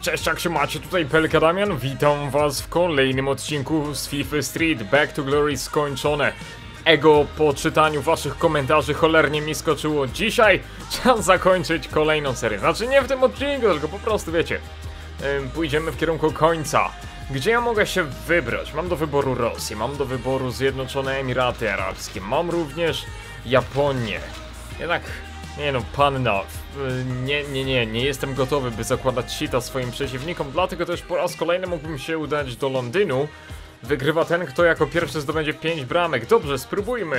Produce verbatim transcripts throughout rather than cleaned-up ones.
Cześć, jak się macie? Tutaj Pelka Damian, witam was w kolejnym odcinku z FIFA Street Back to Glory skończone. Ego po czytaniu waszych komentarzy cholernie mi skoczyło. Dzisiaj czas zakończyć kolejną serię. Znaczy nie w tym odcinku, tylko po prostu wiecie, yy, pójdziemy w kierunku końca. Gdzie ja mogę się wybrać? Mam do wyboru Rosję, mam do wyboru Zjednoczone Emiraty Arabskie, mam również Japonię. Jednak, nie no, panna, nie, nie, nie, nie jestem gotowy, by zakładać sita swoim przeciwnikom, dlatego też po raz kolejny mógłbym się udać do Londynu. Wygrywa ten, kto jako pierwszy zdobędzie pięć bramek. Dobrze, spróbujmy.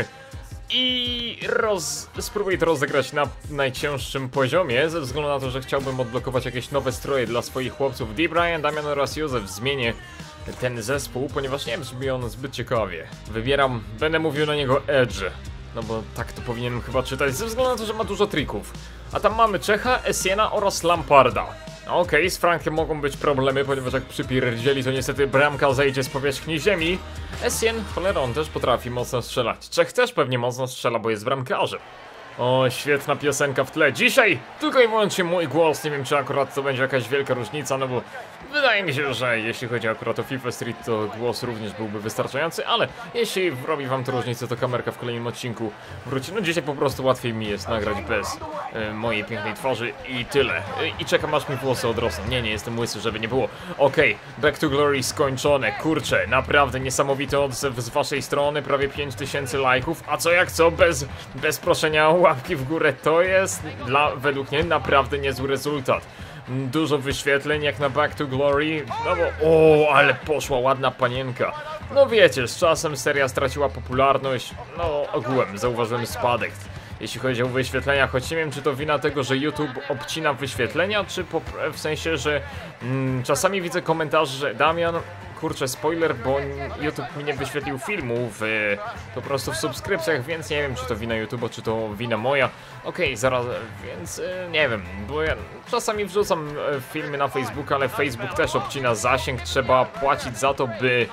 I roz... spróbuję to rozegrać na najcięższym poziomie, ze względu na to, że chciałbym odblokować jakieś nowe stroje dla swoich chłopców. D. Brian, Damian oraz Józef zmienię ten zespół, ponieważ nie brzmi on zbyt ciekawie. Wybieram, będę mówił na niego Edge. No bo tak to powinienem chyba czytać, ze względu na to, że ma dużo trików. A tam mamy Czecha, Essiena oraz Lamparda. Okej, okay, z Frankiem mogą być problemy, ponieważ jak przypierdzieli, to niestety bramka zejdzie z powierzchni ziemi. Essien, cholera, on też potrafi mocno strzelać. Czech też pewnie mocno strzela, bo jest bramkarzem. O, świetna piosenka w tle. Dzisiaj tylko i wyłącznie mój głos. Nie wiem, czy akurat to będzie jakaś wielka różnica, no bo wydaje mi się, że jeśli chodzi akurat o FIFA Street, to głos również byłby wystarczający, ale jeśli robi wam to różnicę, to kamerka w kolejnym odcinku wróci. No dzisiaj po prostu łatwiej mi jest nagrać bez y, mojej pięknej twarzy i tyle. Y, I czekam, aż mi włosy odrosną. Nie, nie jestem łysy, żeby nie było. Okej, okay, Back to Glory skończone. Kurczę, naprawdę niesamowity odzew z waszej strony. Prawie pięć tysięcy lajków. A co jak co, bez, bez proszenia o łapki w górę, to jest dla, według mnie naprawdę niezły rezultat. Dużo wyświetleń jak na Back to Glory. No bo, o, ale poszła ładna panienka. No wiecie, z czasem seria straciła popularność. No ogółem zauważyłem spadek, jeśli chodzi o wyświetlenia, choć nie wiem, czy to wina tego, że YouTube obcina wyświetlenia, czy po, w sensie, że mm, czasami widzę komentarze, że Damian, kurczę, spoiler, bo YouTube mi nie wyświetlił filmu w, po prostu w subskrypcjach, więc nie wiem, czy to wina YouTube'a, czy to wina moja. Okej, okay, zaraz, więc nie wiem, bo ja czasami wrzucam filmy na Facebook, ale Facebook też obcina zasięg, trzeba płacić za to, by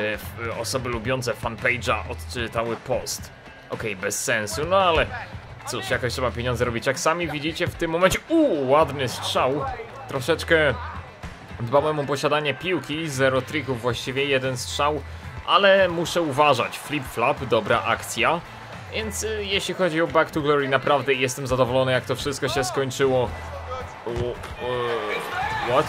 osoby lubiące fanpage'a odczytały post. Okej, okay, bez sensu, no ale cóż, jakoś trzeba pieniądze robić. Jak sami widzicie w tym momencie, uuu, ładny strzał. Troszeczkę dbałem o posiadanie piłki, zero trików właściwie, jeden strzał, ale muszę uważać. Flip-flap, dobra akcja. Więc y, jeśli chodzi o Back to Glory, naprawdę jestem zadowolony, jak to wszystko się skończyło. U, u, what?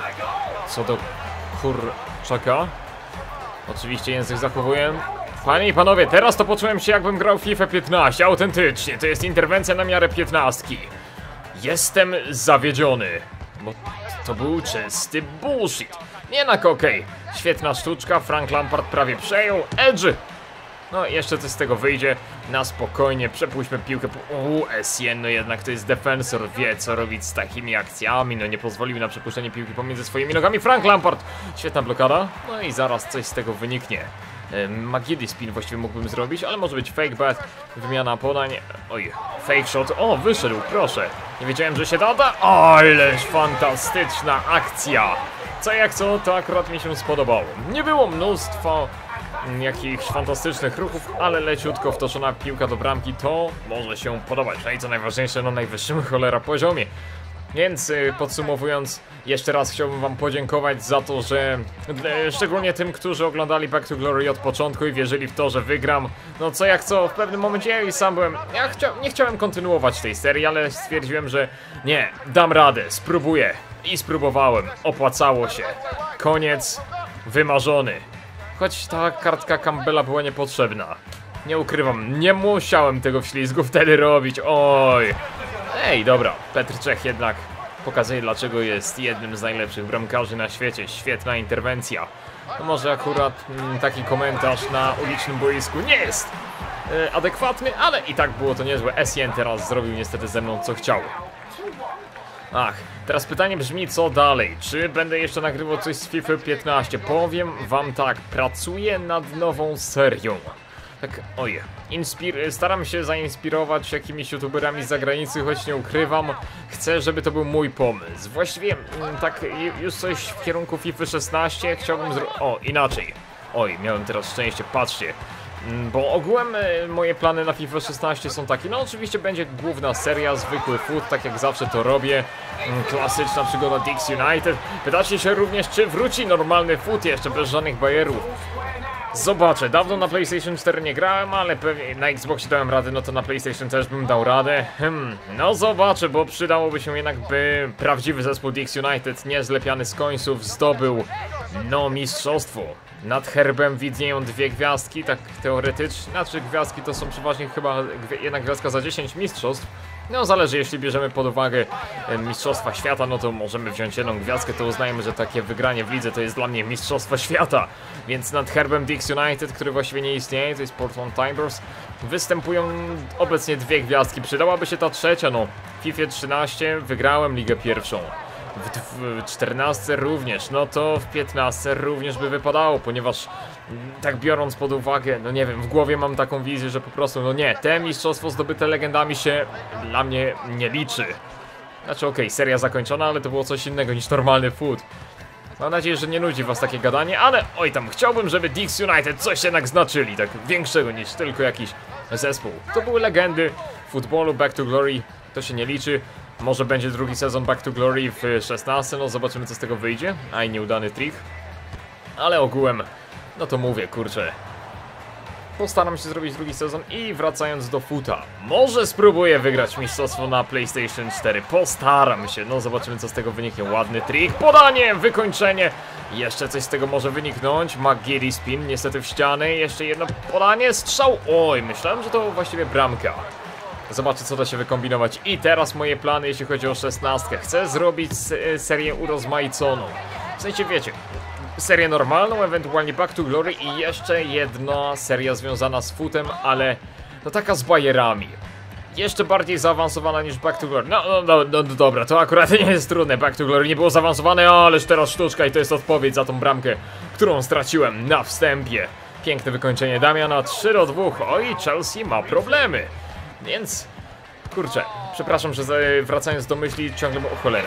Co do kurczaka? Oczywiście język zachowuję. Panie i panowie, teraz to poczułem się, jakbym grał w FIFA piętnaście, autentycznie, to jest interwencja na miarę piętnastki. Jestem zawiedziony, bo to był czysty bullshit. Jednak okej, okay. Świetna sztuczka, Frank Lampard prawie przejął, Edge. No jeszcze coś z tego wyjdzie, na spokojnie, przepuśćmy piłkę po... Uuu, Essien, no jednak to jest defensor, wie co robić z takimi akcjami, no nie pozwolił na przepuszczenie piłki pomiędzy swoimi nogami. Frank Lampard, świetna blokada, no i zaraz coś z tego wyniknie. Magidi spin właściwie mógłbym zrobić, ale może być fake bat, wymiana podań, oj, fake shot, o, wyszedł, proszę, nie wiedziałem, że się da, ależ fantastyczna akcja, co jak co, to akurat mi się spodobało, nie było mnóstwo jakichś fantastycznych ruchów, ale leciutko wtoczona piłka do bramki, to może się podobać, no i co najważniejsze, na najwyższym cholera poziomie. Więc yy, podsumowując, jeszcze raz chciałbym wam podziękować za to, że yy, szczególnie tym, którzy oglądali Back to Glory od początku i wierzyli w to, że wygram. No co jak co, w pewnym momencie ja i sam byłem, ja chcia nie chciałem kontynuować tej serii, ale stwierdziłem, że nie, dam radę, spróbuję. I spróbowałem, opłacało się. Koniec wymarzony. Choć ta kartka Campbella była niepotrzebna. Nie ukrywam, nie musiałem tego wślizgu wtedy robić, oj. Ej, dobra, Petr Czech jednak pokazuje, dlaczego jest jednym z najlepszych bramkarzy na świecie. Świetna interwencja. No może akurat mm, taki komentarz na ulicznym boisku nie jest yy, adekwatny, ale i tak było to niezłe. Essien teraz zrobił niestety ze mną co chciał. Ach, teraz pytanie brzmi, co dalej? Czy będę jeszcze nagrywał coś z FIFA piętnaście? Powiem wam tak, pracuję nad nową serią. Tak, oj, inspir staram się zainspirować jakimiś youtuberami z zagranicy, choć nie ukrywam, chcę, żeby to był mój pomysł. Właściwie, m, tak, już coś w kierunku FIFA szesnaście chciałbym zrobić... O, inaczej. Oj, miałem teraz szczęście, patrzcie. Bo ogółem e, moje plany na FIFA szesnaście są takie, no oczywiście będzie główna seria, zwykły foot, tak jak zawsze to robię. Mm, klasyczna przygoda Dix United. Pytacie się również, czy wróci normalny foot jeszcze bez żadnych bajerów. Zobaczę, dawno na PlayStation cztery nie grałem, ale pewnie na Xboxie dałem radę, no to na PlayStation też bym dał radę. Hmm, no zobaczę, bo przydałoby się jednak, by prawdziwy zespół Dix United, niezlepiany z końców, zdobył, no, mistrzostwo. Nad herbem widnieją dwie gwiazdki, tak teoretycznie, znaczy gwiazdki to są przeważnie chyba gwi jedna gwiazdka za dziesięć mistrzostw. No zależy, jeśli bierzemy pod uwagę e, Mistrzostwa Świata, no to możemy wziąć jedną gwiazdkę, to uznajemy, że takie wygranie w lidze to jest dla mnie Mistrzostwo Świata. Więc nad herbem Dix United, który właściwie nie istnieje, to jest Portland Timbers, występują obecnie dwie gwiazdki. Przydałaby się ta trzecia, no. W FIFA trzynaście wygrałem ligę pierwszą. W czternastce również, no to w piętnastce również by wypadało, ponieważ tak biorąc pod uwagę, no nie wiem, w głowie mam taką wizję, że po prostu, no nie, te mistrzostwo zdobyte legendami się dla mnie nie liczy. Znaczy okej, okay, seria zakończona, ale to było coś innego niż normalny foot. Mam nadzieję, że nie nudzi was takie gadanie, ale oj tam, chciałbym, żeby Dix United coś jednak znaczyli, tak większego niż tylko jakiś zespół. To były legendy futbolu, Back to Glory, to się nie liczy. Może będzie drugi sezon Back to Glory w szesnastce, no zobaczymy, co z tego wyjdzie. Aj, nieudany trik. Ale ogółem, no to mówię, kurczę. Postaram się zrobić drugi sezon i wracając do foota, może spróbuję wygrać mistrzostwo na PlayStation cztery. Postaram się, no zobaczymy, co z tego wyniknie. Ładny trik, podanie, wykończenie. Jeszcze coś z tego może wyniknąć. McGeary spin, niestety w ścianę. Jeszcze jedno podanie, strzał. Oj, myślałem, że to właściwie bramka. Zobaczę, co da się wykombinować. I teraz moje plany, jeśli chodzi o szesnastkę. Chcę zrobić serię urozmaiconą. W sensie, wiecie, serię normalną, ewentualnie Back to Glory i jeszcze jedna seria związana z footem, ale no taka z bajerami. Jeszcze bardziej zaawansowana niż Back to Glory. No, no, no, no dobra, to akurat nie jest trudne. Back to Glory nie było zaawansowane, ależ teraz sztuczka i to jest odpowiedź za tą bramkę, którą straciłem na wstępie. Piękne wykończenie Damiana, trzy do dwóch. Oj, Chelsea ma problemy. Więc, kurczę, przepraszam, że wracając do myśli ciągle... O cholera.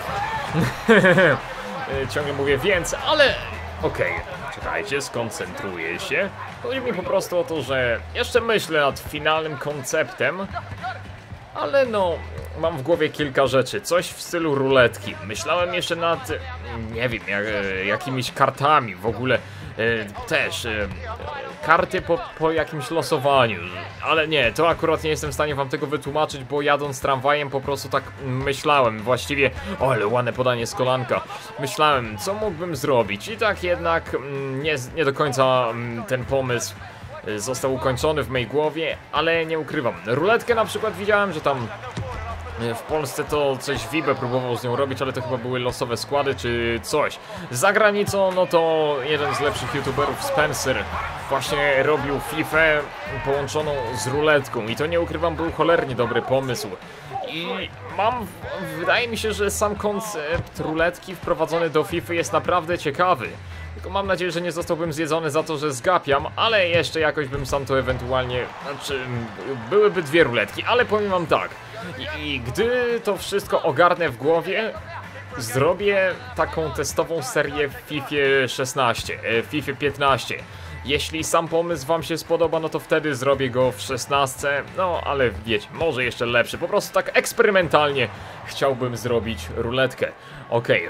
Ciągle mówię więc, ale okej, okay. Czekajcie, skoncentruję się. Chodzi mi po prostu o to, że jeszcze myślę nad finalnym konceptem, ale no, mam w głowie kilka rzeczy. Coś w stylu ruletki. Myślałem jeszcze nad, nie wiem, jak, jakimiś kartami w ogóle. E, też e, karty po, po jakimś losowaniu, ale nie, to akurat nie jestem w stanie wam tego wytłumaczyć, bo jadąc tramwajem po prostu tak myślałem, właściwie, o ale ładne podanie z kolanka, myślałem, co mógłbym zrobić i tak jednak mm, nie, nie do końca mm, ten pomysł y, został ukończony w mojej głowie, ale nie ukrywam, ruletkę na przykład widziałem, że tam w Polsce to coś Vibe próbował z nią robić, ale to chyba były losowe składy czy coś. Za granicą, no to jeden z lepszych youtuberów, Spencer, właśnie robił FIFA połączoną z ruletką i to nie ukrywam, był cholernie dobry pomysł. I mam, wydaje mi się, że sam koncept ruletki wprowadzony do FIFA jest naprawdę ciekawy. Tylko mam nadzieję, że nie zostałbym zjedzony za to, że zgapiam, ale jeszcze jakoś bym sam to ewentualnie... Znaczy, byłyby dwie ruletki, ale powiem wam tak. I, I gdy to wszystko ogarnę w głowie, zrobię taką testową serię w FIFA szesnaście, w FIFA piętnaście. Jeśli sam pomysł wam się spodoba, no to wtedy zrobię go w szesnastce, no ale wiecie, może jeszcze lepszy. Po prostu tak eksperymentalnie chciałbym zrobić ruletkę. Okej.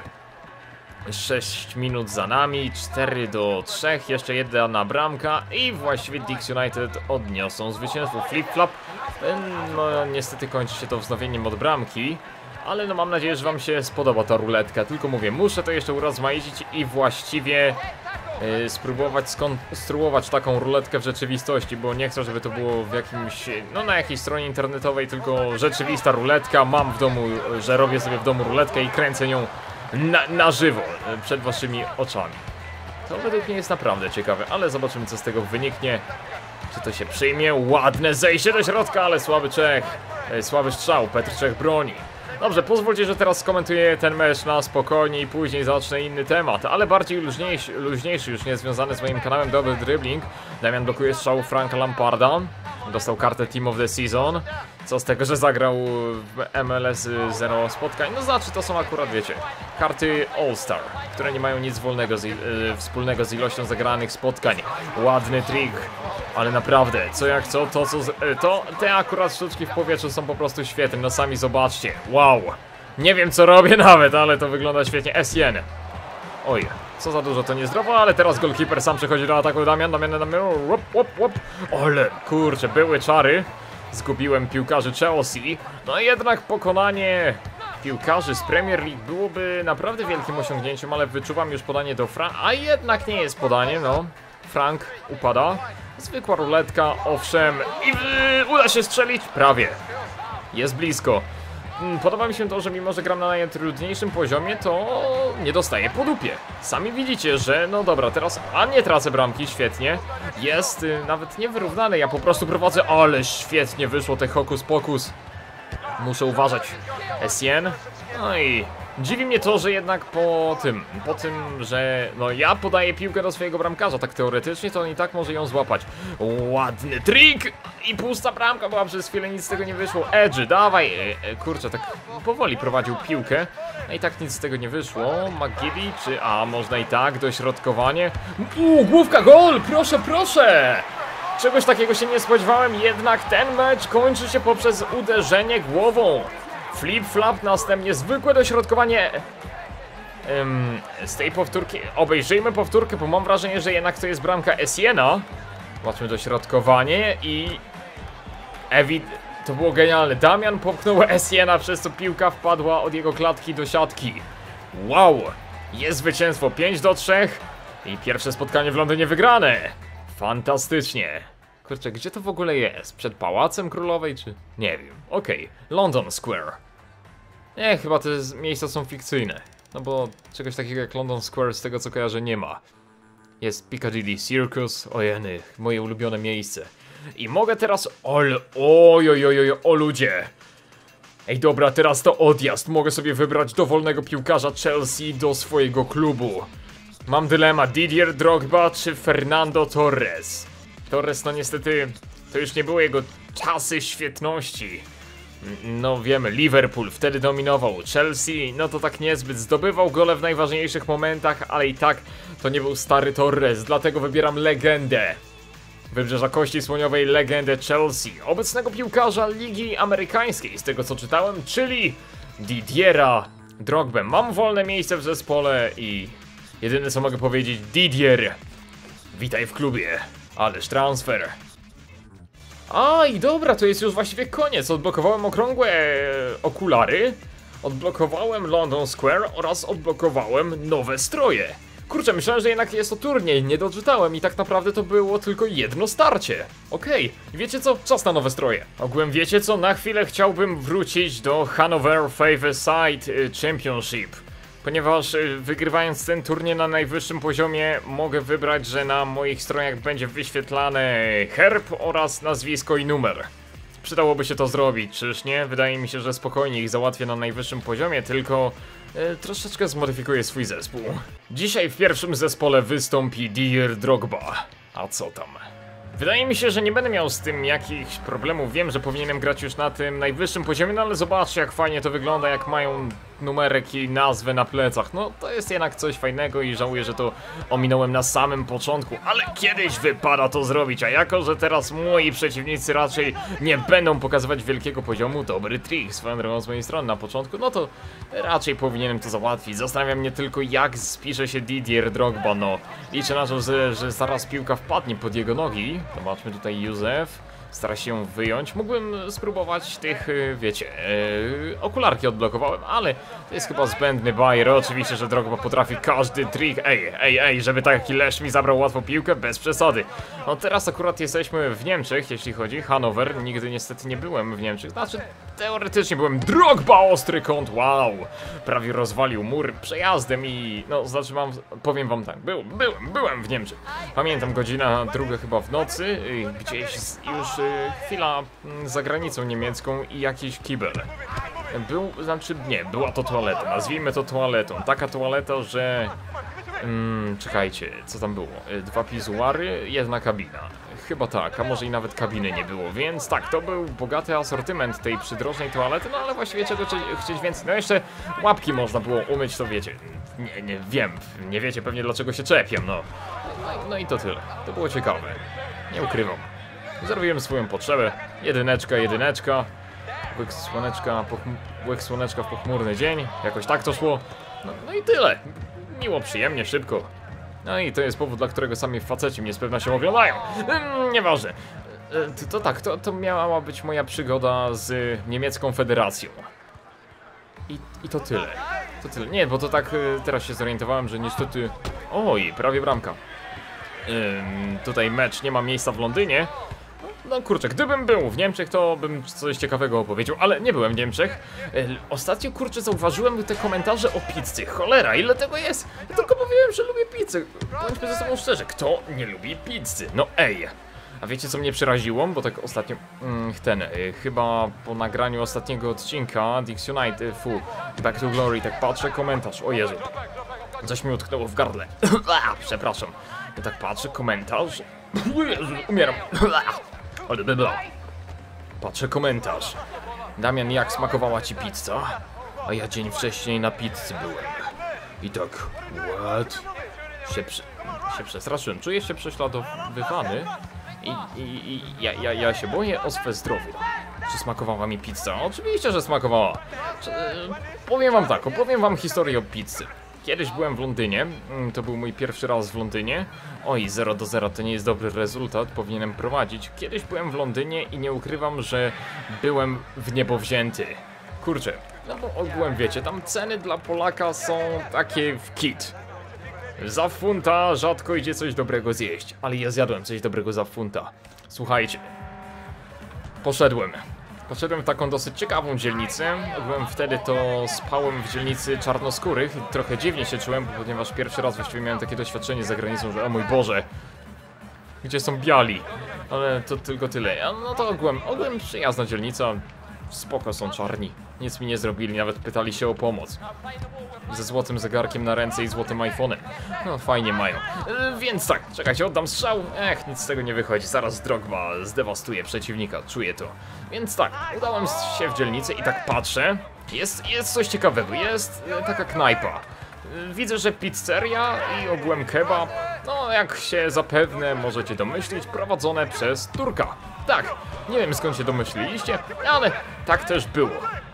sześć minut za nami, cztery do trzech, jeszcze jedna bramka i właściwie Dix United odniosą zwycięstwo. Flip-flap, no niestety kończy się to wznowieniem od bramki, ale no mam nadzieję, że wam się spodoba ta ruletka, tylko mówię, muszę to jeszcze urozmaicić i właściwie yy, spróbować skonstruować taką ruletkę w rzeczywistości, bo nie chcę, żeby to było w jakimś, no na jakiejś stronie internetowej, tylko rzeczywista ruletka, mam w domu, że robię sobie w domu ruletkę i kręcę nią Na, na żywo, przed waszymi oczami. To według mnie jest naprawdę ciekawe, ale zobaczymy, co z tego wyniknie. Czy to się przyjmie? Ładne zejście do środka, ale słaby Czech. Słaby strzał, Petr Czech broni. Dobrze, pozwólcie, że teraz skomentuję ten mecz na spokojnie i później zacznę inny temat, ale bardziej luźniejszy, luźniejszy już nie związany z moim kanałem Double Dribbling. Damian blokuje strzał Franka Lamparda. Dostał kartę Team of the Season. Co z tego, że zagrał w M L S zero spotkań? No znaczy, to są akurat, wiecie, karty All-Star, które nie mają nic wolnego z, yy, wspólnego z ilością zagranych spotkań. Ładny trik, ale naprawdę, co jak co, to co, z, yy, to te akurat sztuczki w powietrzu są po prostu świetne, no sami zobaczcie, wow. Nie wiem co robię nawet, ale to wygląda świetnie. S J N. Oj, co za dużo, to niezdrowo, ale teraz goalkeeper sam przechodzi do ataku. Damian, Damian, Damian, łop, łop, łop. Ale, kurczę, były czary. Zgubiłem piłkarzy Chelsea. No jednak pokonanie piłkarzy z Premier League byłoby naprawdę wielkim osiągnięciem, ale wyczuwam już podanie do Fra... A jednak nie jest podanie, no. Frank upada. Zwykła ruletka, owszem. I yy, uda się strzelić? Prawie. Jest blisko. Podoba mi się to, że mimo, że gram na najtrudniejszym poziomie, to nie dostaję po dupie. Sami widzicie, że no dobra, teraz, a nie tracę bramki, świetnie. Jest y, nawet niewyrównane, ja po prostu prowadzę, ale świetnie wyszło te hokus pokus. Muszę uważać. S N. No i dziwi mnie to, że jednak po tym, po tym, że no ja podaję piłkę do swojego bramkarza, tak teoretycznie, to on i tak może ją złapać. Ładny trik! I pusta bramka była, przez chwilę nic z tego nie wyszło. Edge, dawaj! E, e, kurczę, tak powoli prowadził piłkę. No i tak nic z tego nie wyszło. McGilly, czy... A, można i tak, dośrodkowanie. Uuu, główka, gol! Proszę, proszę! Czegoś takiego się nie spodziewałem, jednak ten mecz kończy się poprzez uderzenie głową. Flip-flap, następnie zwykłe dośrodkowanie. Um, z tej powtórki, obejrzyjmy powtórkę, bo mam wrażenie, że jednak to jest bramka S J N-a. Zobaczmy dośrodkowanie i... Ewi... To było genialne. Damian popchnął S J N-a, przez co piłka wpadła od jego klatki do siatki. Wow! Jest zwycięstwo pięć do trzech i pierwsze spotkanie w Londynie wygrane. Fantastycznie. Kurczę, gdzie to w ogóle jest? Przed Pałacem Królowej, czy... Nie wiem. Okej. Okay. London Square. Nie, chyba te miejsca są fikcyjne. No bo czegoś takiego jak London Square, z tego co kojarzę, nie ma. Jest Piccadilly Circus. Ojeny, moje ulubione miejsce. I mogę teraz... Ol... Oj, oj, oj, oj, o ludzie. Ej, dobra, teraz to odjazd. Mogę sobie wybrać dowolnego piłkarza Chelsea do swojego klubu. Mam dylemat, Didier Drogba czy Fernando Torres. Torres, no niestety, to już nie były jego czasy świetności. No wiemy, Liverpool wtedy dominował, Chelsea, no to tak niezbyt, zdobywał gole w najważniejszych momentach, ale i tak to nie był stary Torres, dlatego wybieram legendę. Wybrzeża Kości Słoniowej, legendę Chelsea, obecnego piłkarza Ligi Amerykańskiej, z tego co czytałem, czyli Didiera Drogbę. Mam wolne miejsce w zespole i jedyne co mogę powiedzieć, Didier, witaj w klubie. Ależ transfer. A i dobra, to jest już właściwie koniec. Odblokowałem okrągłe okulary, odblokowałem London Square oraz odblokowałem nowe stroje. Kurczę, myślałem, że jednak jest to turniej, nie doczytałem i tak naprawdę to było tylko jedno starcie. Okej, okay. Wiecie co? Czas na nowe stroje. Ogółem wiecie co? Na chwilę chciałbym wrócić do Hanover Five-a-Side Championship. Ponieważ wygrywając ten turniej na najwyższym poziomie mogę wybrać, że na moich strojach będzie wyświetlane herb oraz nazwisko i numer. Przydałoby się to zrobić, czyż nie? Wydaje mi się, że spokojnie ich załatwię na najwyższym poziomie, tylko e, troszeczkę zmodyfikuję swój zespół. Dzisiaj w pierwszym zespole wystąpi Didier Drogba. A co tam? Wydaje mi się, że nie będę miał z tym jakichś problemów. Wiem, że powinienem grać już na tym najwyższym poziomie, no ale zobaczcie jak fajnie to wygląda, jak mają numerek i nazwę na plecach. No to jest jednak coś fajnego i żałuję, że to ominąłem na samym początku, ale kiedyś wypada to zrobić, a jako, że teraz moi przeciwnicy raczej nie będą pokazywać wielkiego poziomu, dobry trik swoją drogą z mojej strony na początku, no to raczej powinienem to załatwić. Zastanawia mnie tylko, jak spisze się Didier Drogba. No liczę na to, że, że zaraz piłka wpadnie pod jego nogi. Zobaczmy tutaj Józef. Stara się ją wyjąć. Mógłbym spróbować tych, wiecie, yy, okularki odblokowałem, ale to jest chyba zbędny bajer. Oczywiście, że Drogba potrafi każdy trik. Ej, ej, ej, żeby taki leszcz mi zabrał łatwo piłkę, bez przesady. No teraz akurat jesteśmy w Niemczech, jeśli chodzi Hanower. Nigdy niestety nie byłem w Niemczech. Znaczy, teoretycznie byłem. Drogba, ostry kąt, wow! Prawie rozwalił mur przejazdem i, no, znaczy mam, powiem wam tak, był, byłem, byłem w Niemczech. Pamiętam, godzina druga chyba w nocy, gdzieś już chwila za granicą niemiecką i jakiś kibel. Był, znaczy nie, była to toaleta, nazwijmy to toaletą. Taka toaleta, że... Hmm, czekajcie, co tam było? Dwa pizuary, jedna kabina. chyba tak, a może i nawet kabiny nie było, więc tak, to był bogaty asortyment tej przydrożnej toalety, no ale właściwie czego chcieć więcej, no jeszcze łapki można było umyć, to wiecie, nie, nie wiem, nie wiecie pewnie dlaczego się czepię, no. No, no i to tyle, to było ciekawe, nie ukrywam. Zrobiłem swoją potrzebę, jedyneczka, jedyneczka, łyk słoneczka, łyk słoneczka w pochmurny dzień, jakoś tak to szło, no, no i tyle, miło, przyjemnie, szybko. No i to jest powód, dla którego sami faceci mnie z pewnością oglądają. Hmm, nieważne. To, to tak, to, to miała być moja przygoda z niemiecką federacją. I, I to tyle. To tyle. Nie, bo to tak teraz się zorientowałem, że niestety... Oj, prawie bramka. Ym, tutaj mecz nie ma miejsca w Londynie. No kurczę, gdybym był w Niemczech, to bym coś ciekawego opowiedział, ale nie byłem w Niemczech. Ostatnio, kurczę, zauważyłem te komentarze o pizzy. Cholera, ile tego jest? Ja tylko powiedziałem, że lubię pizzę. Bądźmy ze sobą szczerzy, kto nie lubi pizzy? No ej. A wiecie, co mnie przeraziło? Bo tak ostatnio, mm, ten, y, chyba po nagraniu ostatniego odcinka Dix United, y, fu, Back to Glory, tak patrzę, komentarz, o Jezu. Coś mi utknęło w gardle. Przepraszam. Ja tak patrzę, komentarz. Jezu, umieram. Ale bla. Patrzę komentarz. Damian, jak smakowała ci pizza? A ja dzień wcześniej na pizzy byłem. I tak, what? Się, prze... się przestraszyłem. Czuję się prześladowywany. I, i, i ja, ja, ja się boję o swe zdrowie. Czy smakowała mi pizza? Oczywiście, że smakowała. Czy, powiem wam tak, opowiem wam historię o pizzy. Kiedyś byłem w Londynie, to był mój pierwszy raz w Londynie. Oj, zero do zera to nie jest dobry rezultat, powinienem prowadzić. Kiedyś byłem w Londynie i nie ukrywam, że byłem w niebo wzięty. Kurczę, no bo ogółem wiecie, tam ceny dla Polaka są takie w kit. Za funta rzadko idzie coś dobrego zjeść, ale ja zjadłem coś dobrego za funta. Słuchajcie, poszedłem. Poszedłem w taką dosyć ciekawą dzielnicę. Byłem wtedy to spałem w dzielnicy czarnoskórych i trochę dziwnie się czułem, ponieważ pierwszy raz właściwie miałem takie doświadczenie za granicą, że o mój Boże, gdzie są biali. Ale to tylko tyle. No to ogółem, ogółem przyjazna dzielnica. Spoko, są czarni. Nic mi nie zrobili, nawet pytali się o pomoc. Ze złotym zegarkiem na ręce i złotym iPhone'em. No fajnie mają. Yy, więc tak, czekajcie, oddam strzał. Ech, nic z tego nie wychodzi. Zaraz Drogba zdewastuje przeciwnika, czuję to. Więc tak, udałem się w dzielnicę i tak patrzę. Jest, jest coś ciekawego, jest yy, taka knajpa. Yy, widzę, że pizzeria i ogółem kebab, no jak się zapewne możecie domyślić, prowadzone przez Turka. Tak, nie wiem skąd się domyśliliście, ale tak też było.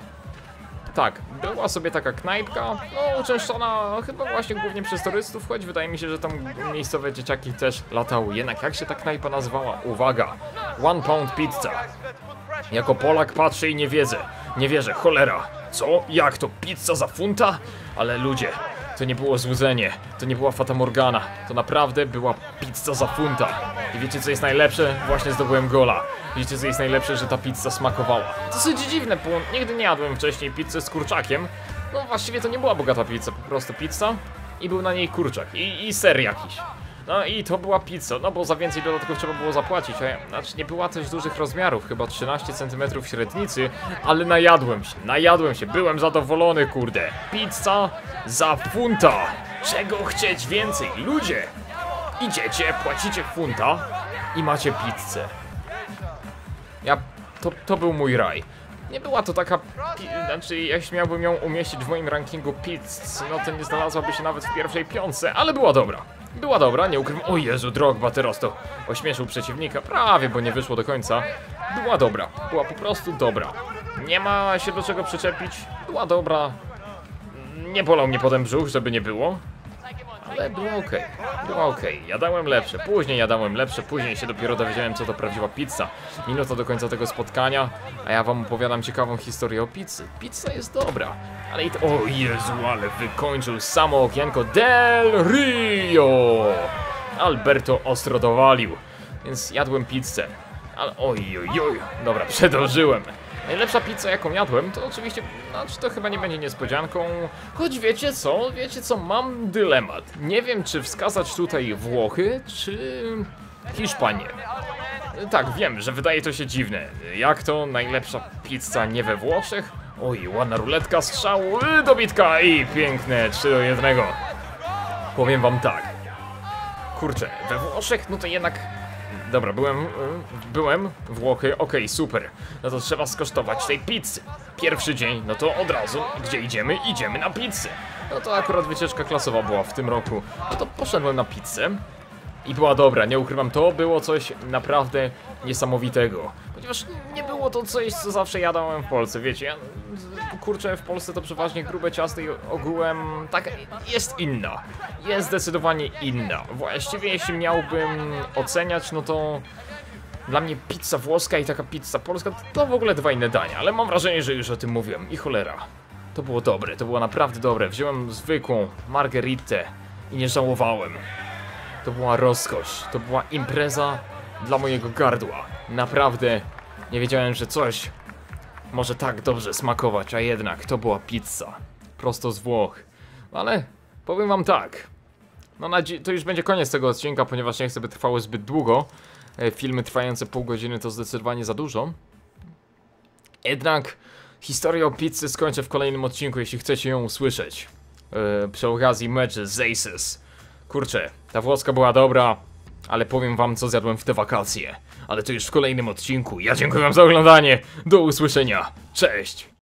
Tak, była sobie taka knajpka, no uczęszczona chyba właśnie głównie przez turystów, choć wydaje mi się, że tam miejscowe dzieciaki też latały. Jednak jak się ta knajpa nazywała? Uwaga! One Pound Pizza. Jako Polak patrzę i nie wierzę, nie wierzę, cholera. Co? Jak to? Pizza za funta? Ale ludzie, to nie było złudzenie, to nie była Fata Morgana, to naprawdę była pizza za funta. I wiecie co jest najlepsze? Właśnie zdobyłem gola. Wiecie co jest najlepsze? Że ta pizza smakowała. Dosyć dziwne, bo nigdy nie jadłem wcześniej pizzy z kurczakiem. No właściwie to nie była bogata pizza, po prostu pizza i był na niej kurczak i, i ser jakiś. No i to była pizza, no bo za więcej dodatków trzeba było zapłacić, a znaczy nie była też dużych rozmiarów, chyba trzynaście centymetrów średnicy, ale najadłem się, najadłem się, byłem zadowolony, kurde. Pizza za funta. Czego chcieć więcej? Ludzie, idziecie, płacicie funta i macie pizzę. Ja, to, to był mój raj. Nie była to taka, znaczy jeśli miałbym ją umieścić w moim rankingu pizz, no to nie znalazłaby się nawet w pierwszej piątce, ale była dobra. Była dobra, nie ukrywam. O Jezu, Drogba teraz to ośmieszył przeciwnika, prawie, bo nie wyszło do końca. Była dobra, była po prostu dobra. Nie ma się do czego przyczepić, była dobra. Nie bolał mnie potem brzuch, żeby nie było. Ale było ok, było ok. Jadałem lepsze, później jadałem lepsze, później się dopiero dowiedziałem, co to prawdziwa pizza. Minuta do końca tego spotkania, a ja wam opowiadam ciekawą historię o pizzy. Pizza jest dobra, ale i to... O Jezu, ale wykończył samo okienko Del Rio! Alberto ostro dowalił, więc jadłem pizzę. Ale oj, oj, oj, dobra, przedłużyłem. Najlepsza pizza, jaką jadłem, to oczywiście, znaczy to chyba nie będzie niespodzianką, choć wiecie co, wiecie co, mam dylemat. Nie wiem, czy wskazać tutaj Włochy, czy Hiszpanię. Tak, wiem, że wydaje to się dziwne. Jak to najlepsza pizza nie we Włoszech? Oj, ładna ruletka, strzał, dobitka i piękne trzy do jednego. Powiem wam tak. Kurczę, we Włoszech, no to jednak Dobra, byłem, y, byłem Włochy, okej, super. No to trzeba skosztować tej pizzy. Pierwszy dzień, no to od razu, gdzie idziemy? Idziemy na pizzę. No to akurat wycieczka klasowa była w tym roku. No to poszedłem na pizzę. I była dobra, nie ukrywam, to było coś naprawdę niesamowitego. Ponieważ nie było to coś, co zawsze jadałem w Polsce, wiecie, ja, kurczę, w Polsce to przeważnie grube ciasto i ogółem tak jest inna. Jest zdecydowanie inna. Właściwie jeśli miałbym oceniać, no to dla mnie pizza włoska i taka pizza polska to w ogóle dwa inne dania, ale mam wrażenie, że już o tym mówiłem i cholera. To było dobre, to było naprawdę dobre. Wziąłem zwykłą margheritę i nie żałowałem. To była rozkosz, to była impreza dla mojego gardła. Naprawdę nie wiedziałem, że coś może tak dobrze smakować, a jednak to była pizza. Prosto z Włoch. Ale powiem wam tak. No na to już będzie koniec tego odcinka, ponieważ nie chcę, by trwało zbyt długo. Filmy trwające pół godziny to zdecydowanie za dużo. Jednak historię o pizzy skończę w kolejnym odcinku, jeśli chcecie ją usłyszeć. Yy, przy okazji mecz z Aces. Kurczę, ta włoska była dobra, ale powiem wam, co zjadłem w te wakacje. Ale to już w kolejnym odcinku. Ja dziękuję wam za oglądanie. Do usłyszenia. Cześć!